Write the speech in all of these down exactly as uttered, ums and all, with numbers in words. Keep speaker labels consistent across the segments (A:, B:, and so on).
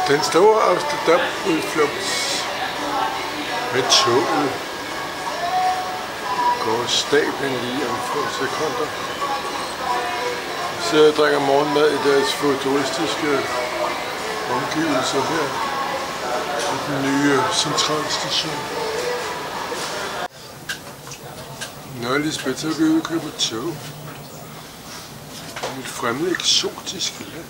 A: Den store Amsterdam-udflugt med toget går stablen lige om få sekunder. Vi sidder og drikker morgenmad i deres futuristiske omgivelser her på den nye centralstation. Nå, Lisbeth, så er vi ude og købe tog. Et fremmed eksotisk land.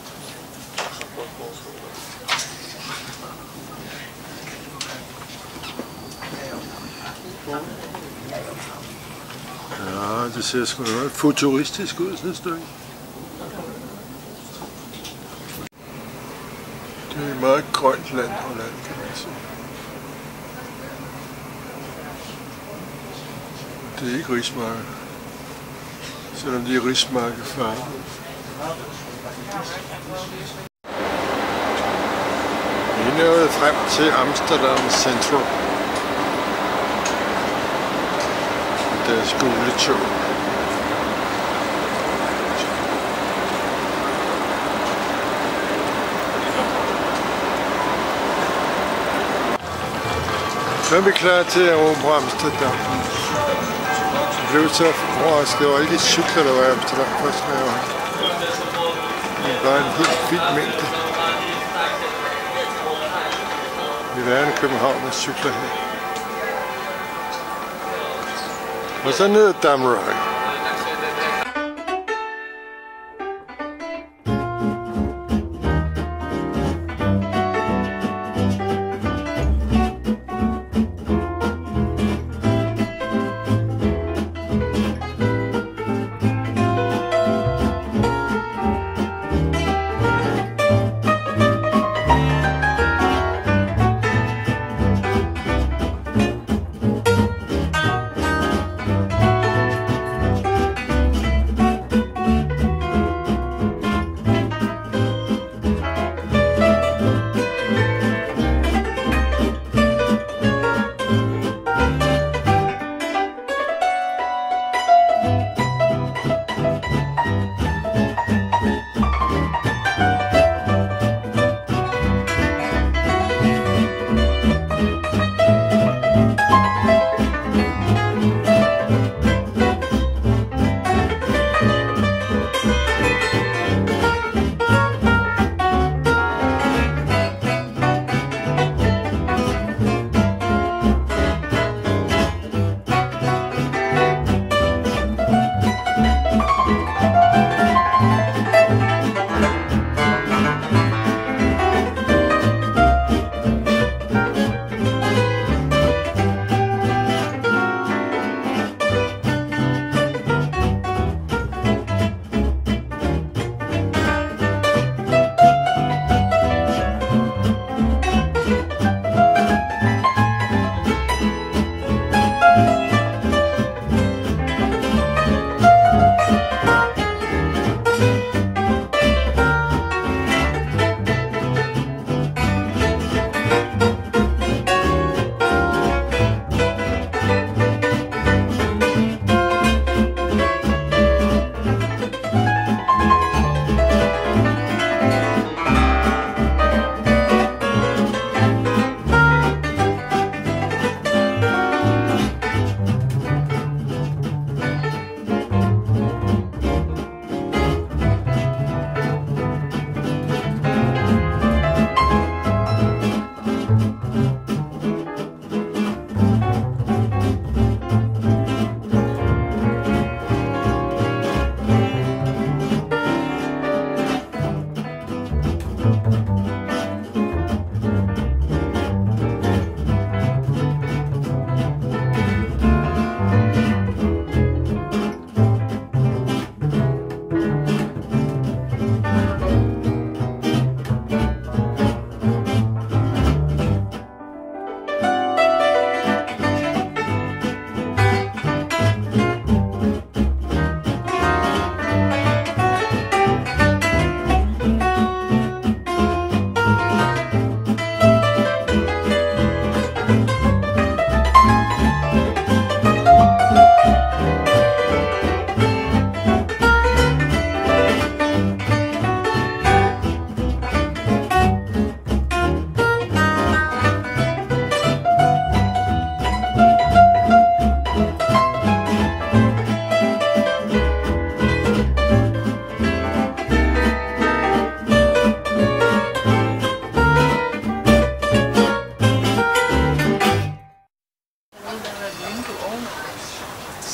A: Ja, det ser sgu noget futuristisk ud, synes du ikke? Det er et meget grønt land, Holland, kan man sige. Det er ikke rismark, selvom det er rismarkefarve. Vi er nået frem til Amsterdam Central. Deres gule tog. Så er vi klar til at erobre Amsterdam. Jeg blev så overrasket over alle de cykler, der var i Amsterdam først, når jeg var her. Det var en helt vild mængde. Vi er værende i København med cykler her. Og så ned ad Damrak.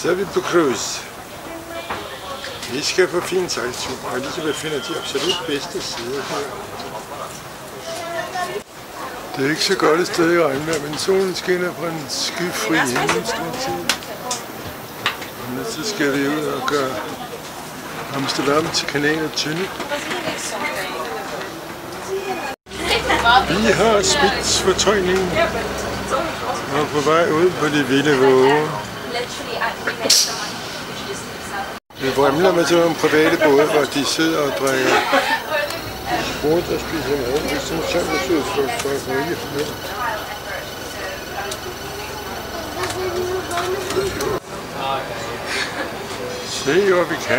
A: Så er vi på cruise. Vi skal på fin sejltur, og Elisabeth finder de absolut bedste sider her. Det er ikke så godt et sted i regnvejr, men solen skinner på en skyfri himmel stort set. Og så skal vi ud og gøre Amsterdam til kanalen tynde. Vi har spitsfortøjningen og er på vej ud på de vilde våge. Det vrimler med sådan nogle private både, hvor de sidder og drikker sport og spiser mad. Det er sådan samfundsudflugt for at få ikke med. Se, hvad vi kan.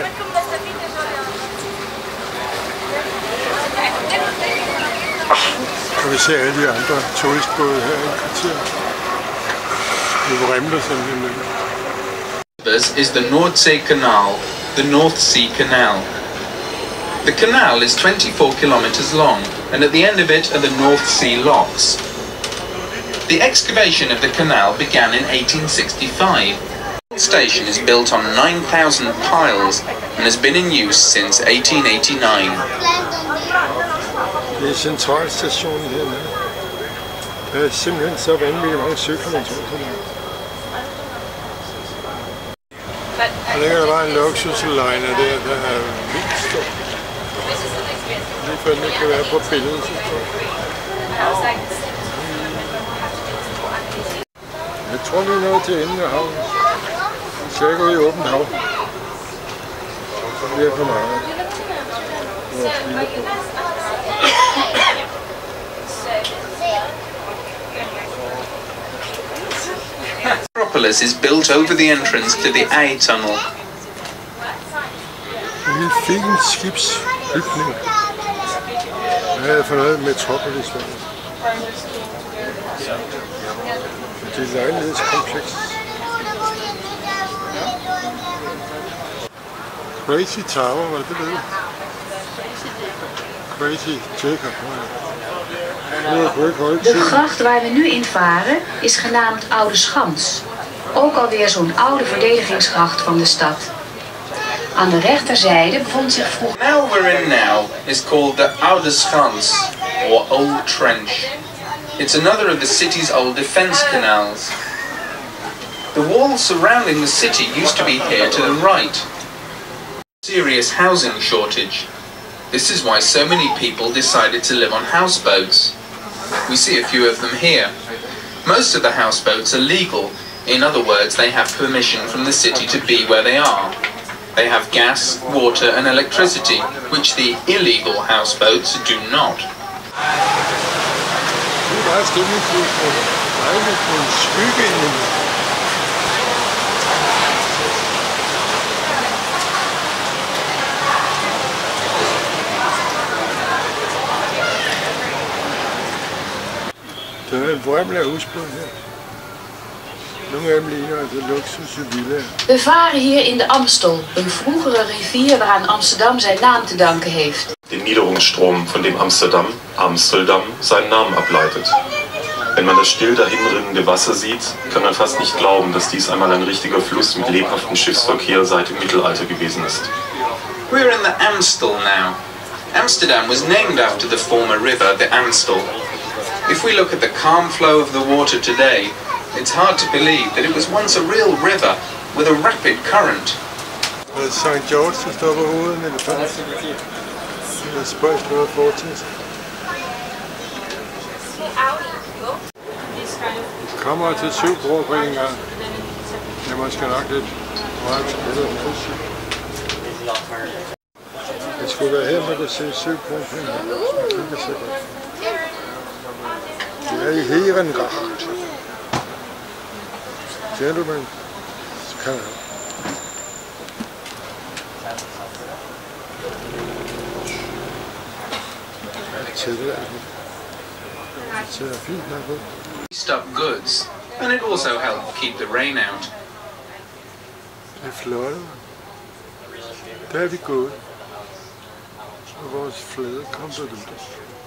A: Og vi ser alle de andre turistbåde her i kvarteret. Det vrimler simpelthen med.
B: This is the Nordsee Canal, the North Sea Canal. The canal is twenty-four kilometers long, and at the end of it are the North Sea locks. The excavation of the canal began in eighteen sixty-five. The station is built on nine thousand piles and has been in use since eighteen eighty-nine.
A: Det er centralstationen hernede. Der er simpelthen så vanvittigt mange cykler, man tror på det. Og der er bare en luksusliner der, der er vildt stor. Lige før den ikke kan være på billedet, så tror jeg. Jeg tror, vi er nået til enden af havnen. Vi skal ikke ud i åbent hav. Så bliver det for meget.
B: Metropolis is built over the entrance to the A tunnel.
A: En fin skibsbygning. Hvad er det for noget Metropolis? Det er et lejlighedskompleks. Crazy Tower, hvad er det ved? Crazy Jacob.
C: De gracht waar we nu in varen is genaamd Oude Schans. Ook alweer zo'n oude verdedigingsgracht van de stad. Aan de rechterzijde bevond zich vroeger...
B: The canal we're in now is called the Oude Schans, or Old Trench. It's another of the city's old defense canals. The wall surrounding the city used to be here to the right. Serious housing shortage. This is why so many people decided to live on houseboats. We see a few of them here. Most of the houseboats are legal. In other words, they have permission from the city to be where they are. They have gas, water and electricity, which the illegal houseboats do not.
A: Der er en vrimmel af husbåde her. Nogle af dem ligner altså luksusvillaer.
C: We varen hier in de Amstel, een vroegere rivier waaraan Amsterdam zijn naam te danken heeft.
D: Den Niederungsstrom, von dem Amsterdam, Amsteldam, seinen Namen ableitet. Wenn man das still dahinrinnende Wasser sieht, kann man fast nicht glauben, dass dies einmal ein richtiger Fluss mit lebhaftem Schiffsverkehr seit dem Mittelalter gewesen ist.
B: We're in the Amstel now. Amsterdam was named after the former river, the Amstel. If we look at the calm flow of the water today, it's hard to believe that it was once a real river with a rapid current.
A: Det er Sankt George, der står på hovedet med elefant. Det er spørgsmål noget fortid. Vi kommer til Søbro på en gang. Det er måske nok lidt meget spillet end det. Det skulle være her, man kan se Søbro på en gang. Det er sikkert. Det er i Herengracht. Gentlemen, come out.
B: Stock goods, and it also helped keep the rain out.
A: Det er flot. Der er vi gået. Og vores flade kom der ud.